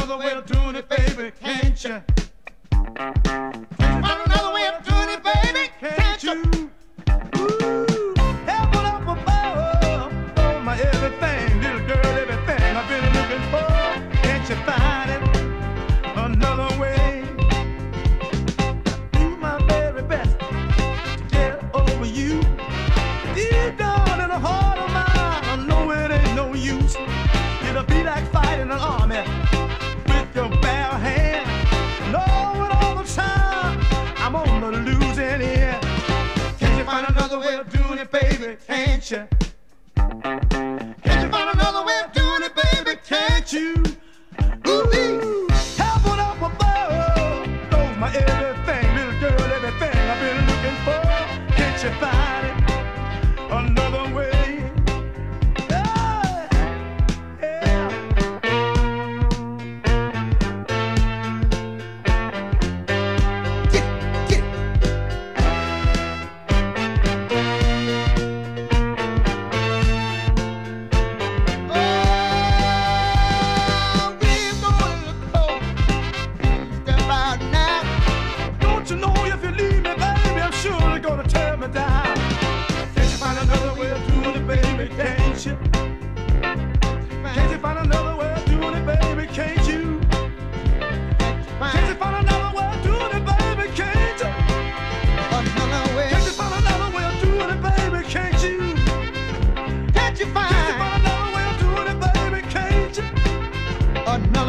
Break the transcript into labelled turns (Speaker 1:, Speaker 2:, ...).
Speaker 1: another way of doing it, baby, can't you? Can't you find another way of doing it, baby, can't you? Ooh, heaven up above, oh my everything, little girl, everything I've been looking for. Can't you find it another way? Do my very best to get over you. Deep down in the heart of mine, I know it ain't no use. It'll be like fighting an army with your bare hand. Knowing all the time I'm on the losing end. Can't you find another way of doing it, baby? Can't you? Can't you find another way of doing it, baby? Can't you? Ooh, heaven up above knows my everything, little girl, everything I've been looking for. Can't you find it another way? Down. Can't you find another way of doing it, baby? Can't you? Can't you find another way of doing it, baby? Can't you? Can't you find another way of doing it, baby? Can't you? Another way. Can't you find another way of doing it, baby? Can't you? Can't you find another way of doing it, baby? Can't you? Another